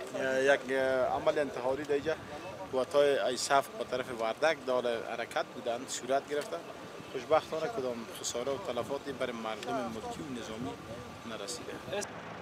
یک عمل انتحاری در اینجا قوتای ایساف به طرف وردک دال حرکت بودند صورت گرفته. خوشبختانه کدام خساره و تلفاتی برای مردم ملکی و نظامی نرسیده.